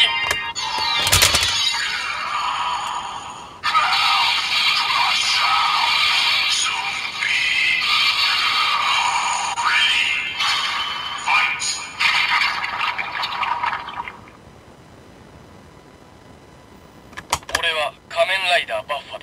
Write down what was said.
俺は仮面ライダーバッファ。